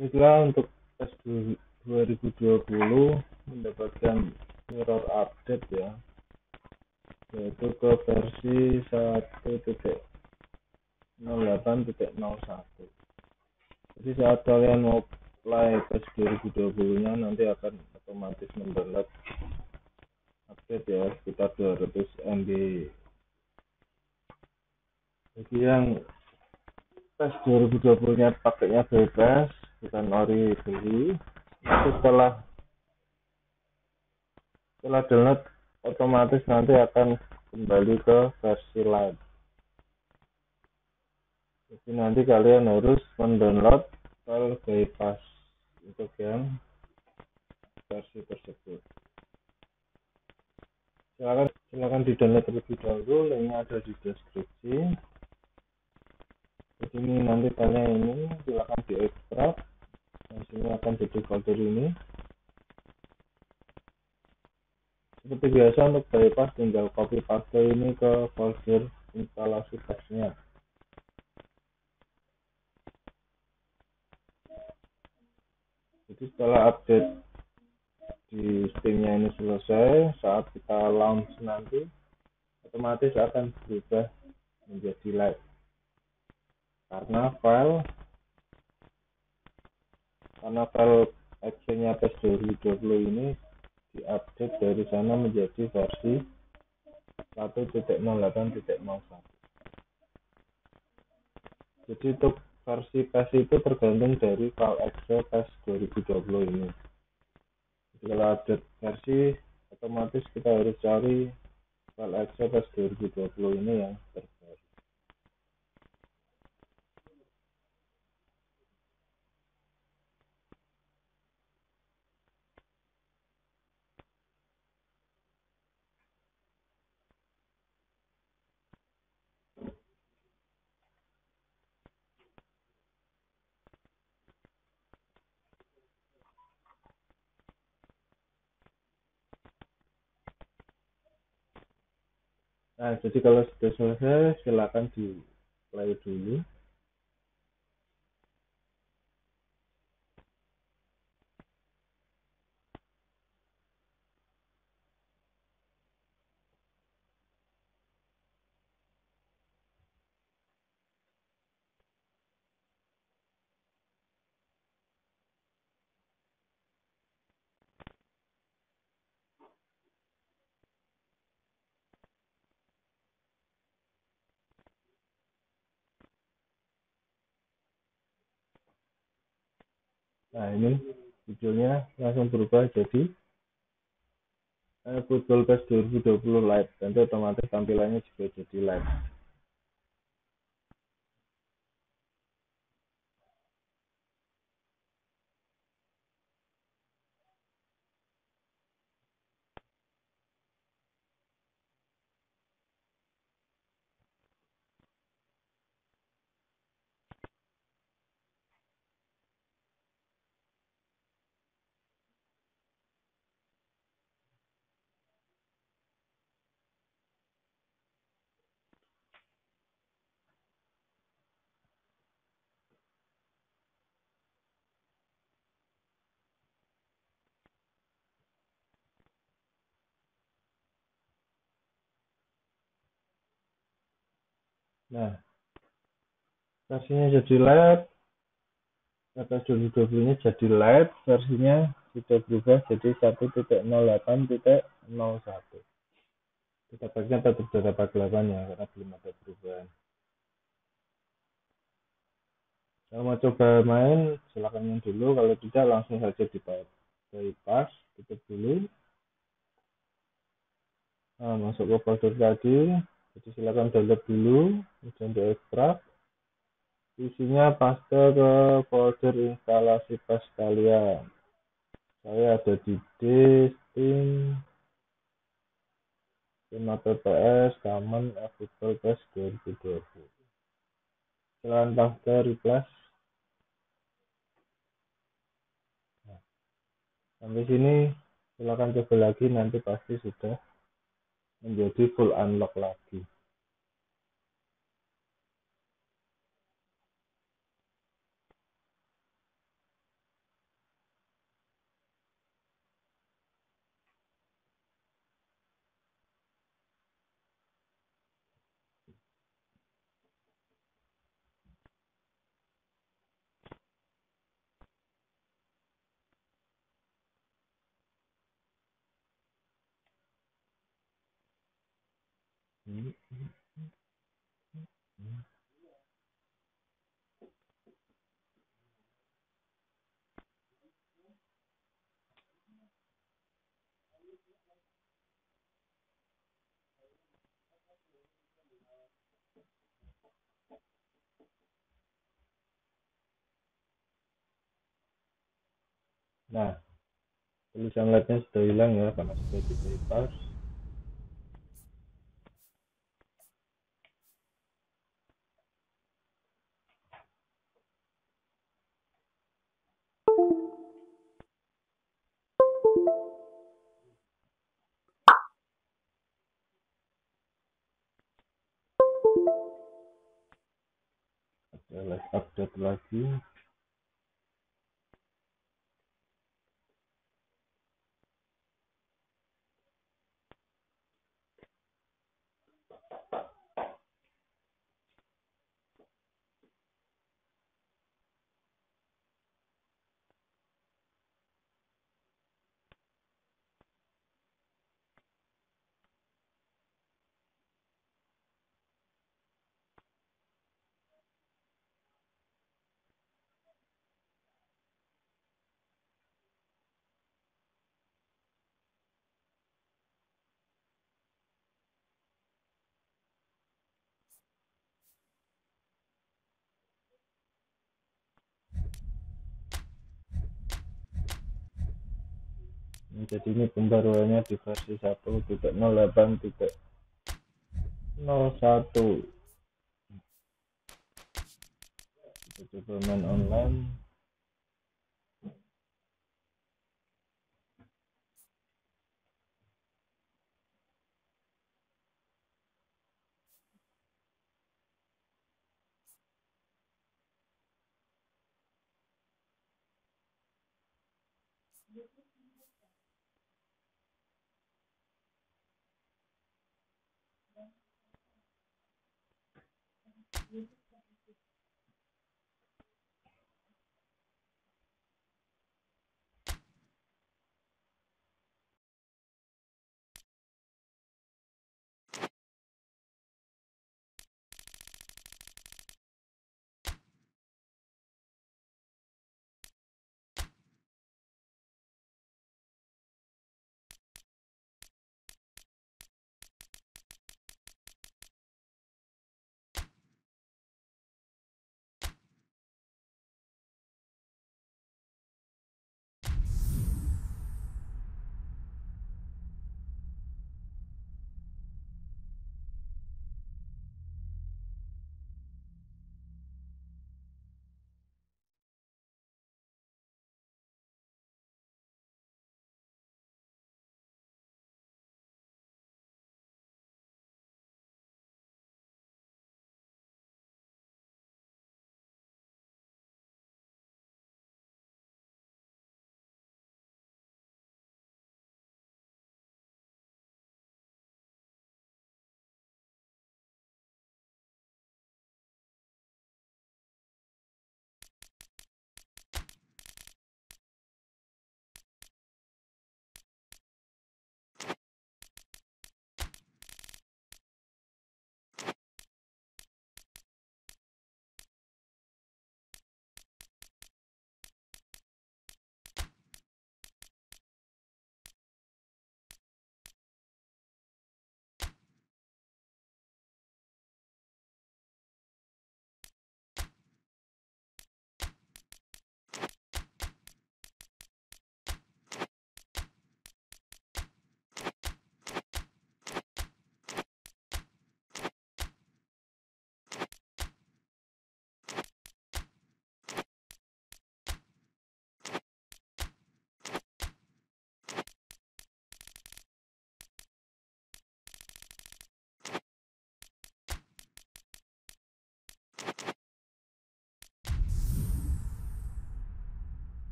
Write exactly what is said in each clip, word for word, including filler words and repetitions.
Itulah untuk tes dua ribu dua puluh mendapatkan mirror update ya, yaitu ke versi satu titik nol delapan titik nol satu. Jadi saat kalian mau play tes dua ribu dua puluh nya nanti akan otomatis mendownload update ya, sekitar dua ratus M B. Jadi yang tes dua ribu dua puluh nya pakainya bebas, bukan ori beli. Itu setelah setelah download otomatis nanti akan kembali ke versi light. Jadi nanti kalian harus mendownload file bypass untuk yang versi tersebut. Silakan silakan di download terlebih dahulu, linknya ada di deskripsi. Jadi ini nanti filenya ini silakan diekstrak. Dan sini akan jadi folder ini. Seperti biasa untuk bypass tinggal copy paste ini ke folder instalasi pasnya. Jadi setelah update di Steam-nya ini selesai, saat kita launch nanti otomatis akan berubah menjadi live. Karena file karena file exe-nya tes dua ribu dua puluh ini diupdate dari sana menjadi versi satu titik nol delapan titik nol satu. Jadi untuk versi tes itu tergantung dari file exe tes dua ribu dua puluh ini. Jadi kalau update versi otomatis kita harus cari file exe tes dua ribu dua puluh ini yang terbaru. Nah, jadi kalau sudah selesai, silakan di play dulu. Nah, ini videonya langsung berubah jadi eh, Football Pass dua ribu dua puluh Lite. Tentu otomatis tampilannya juga jadi live. Nah, versinya jadi live. Kata dua ribu dua puluh nya jadi live, versinya sudah berubah jadi satu titik nol delapan titik nol satu. Kita pakai tetap data empat delapan ya, karena belum ada perubahan. Kalau mau coba main, silakan main dulu. Kalau tidak, langsung saja di bypass, tutup dulu. Nah, masuk ke folder tadi. Jadi silakan download dulu, kemudian diekstrak. Isinya paste ke folder instalasi pas kalian. Saya ada di D, Steam, lima P P S, Common, Football Pass dua ribu dua puluh. Silakan paste replace. Nah, sampai sini silakan coba lagi, nanti pasti sudah menjadi full unlock lagi. Nah, tulisan L E D-nya sudah hilang ya karena sudah di bypass. Ada update lagi. Jadi ini pembaruannya di versi satu titik nol delapan titik nol satu. Kita coba main online.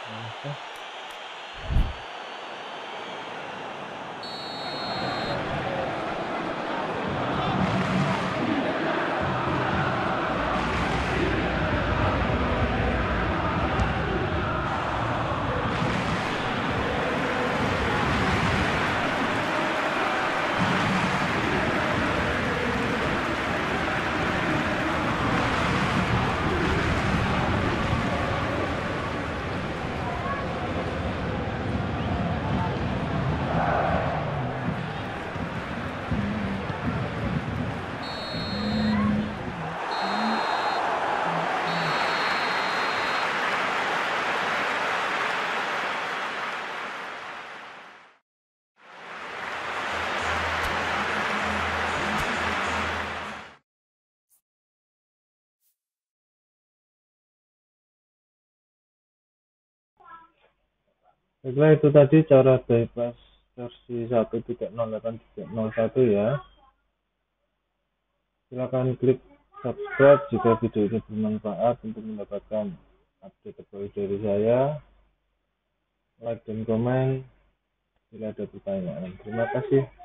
Oke. Baiklah, itu tadi cara bypass versi satu titik nol delapan titik nol satu ya. Silakan klik subscribe jika video ini bermanfaat untuk mendapatkan update terbaru dari saya. Like dan komen bila ada pertanyaan. Terima kasih.